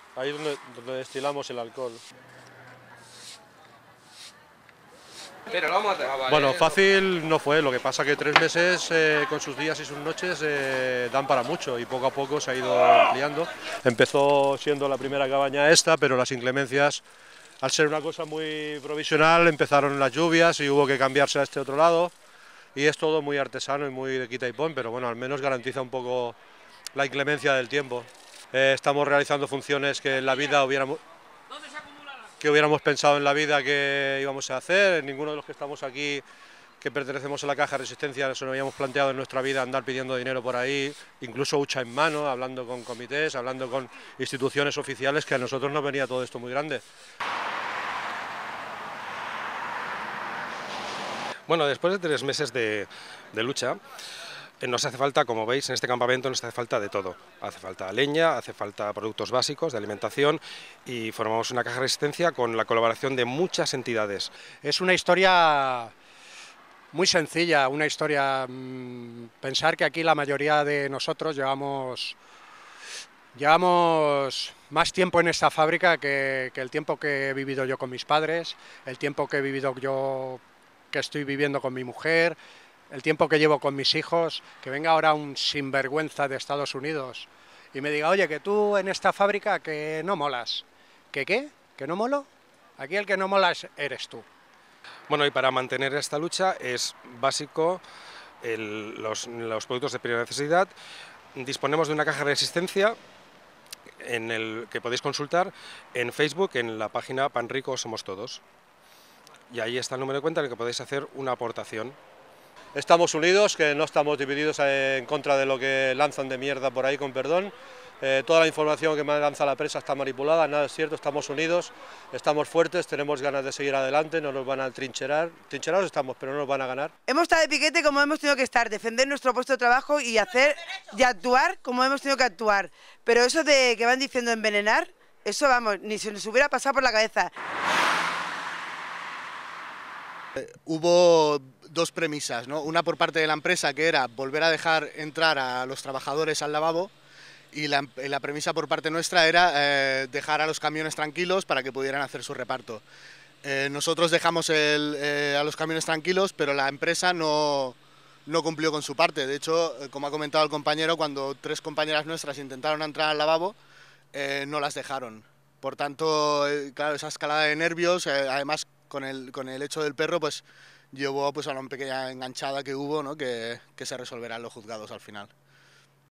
ahí es donde destilamos el alcohol. Pero lo vamos a dejar, ¿vale? Bueno, fácil no fue, lo que pasa que 3 meses con sus días y sus noches dan para mucho y poco a poco se ha ido ampliando. Empezó siendo la primera cabaña esta, pero las inclemencias, al ser una cosa muy provisional, empezaron las lluvias y hubo que cambiarse a este otro lado. Y es todo muy artesano y muy de quita y pon, pero bueno, al menos garantiza un poco la inclemencia del tiempo. Estamos realizando funciones que en la vida hubiéramos pensado en la vida que íbamos a hacer. Ninguno de los que estamos aquí, que pertenecemos a la Caja de Resistencia, nos habíamos planteado en nuestra vida andar pidiendo dinero por ahí, incluso hucha en mano, hablando con comités, hablando con instituciones oficiales, que a nosotros nos venía todo esto muy grande. Bueno, después de 3 meses de lucha, nos hace falta, como veis, en este campamento nos hace falta de todo. Hace falta leña, hace falta productos básicos de alimentación y formamos una caja de resistencia con la colaboración de muchas entidades. Es una historia muy sencilla, una historia... pensar que aquí la mayoría de nosotros llevamos más tiempo en esta fábrica que el tiempo que he vivido yo con mis padres, el tiempo que he vivido yo, que estoy viviendo con mi mujer, el tiempo que llevo con mis hijos. Que venga ahora un sinvergüenza de Estados Unidos y me diga, oye, que tú en esta fábrica que no molas. ¿Que qué? ¿Que no molo? Aquí el que no mola eres tú. Bueno, y para mantener esta lucha es básico los productos de primera necesidad. Disponemos de una caja de resistencia que podéis consultar en Facebook, en la página Pan Rico Somos Todos. Y ahí está el número de cuenta en el que podéis hacer una aportación. Estamos unidos, que no estamos divididos en contra de lo que lanzan de mierda por ahí, con perdón. Toda la información que me lanza la prensa está manipulada, nada es cierto, estamos unidos, estamos fuertes, tenemos ganas de seguir adelante, no nos van a trincherar. Trincherados estamos, pero no nos van a ganar. Hemos estado de piquete como hemos tenido que estar, defender nuestro puesto de trabajo y actuar como hemos tenido que actuar. Pero eso de que van diciendo envenenar, eso vamos, ni se nos hubiera pasado por la cabeza. Hubo dos premisas, ¿no? Una por parte de la empresa, que era volver a dejar entrar a los trabajadores al lavabo, y la premisa por parte nuestra era dejar a los camiones tranquilos para que pudieran hacer su reparto. Nosotros dejamos a los camiones tranquilos, pero la empresa no cumplió con su parte. De hecho, como ha comentado el compañero, cuando 3 compañeras nuestras intentaron entrar al lavabo, no las dejaron. Por tanto, claro, esa escalada de nervios, además con el hecho del perro, pues llevó pues a una pequeña enganchada que hubo, ¿no? que se resolverá en los juzgados al final.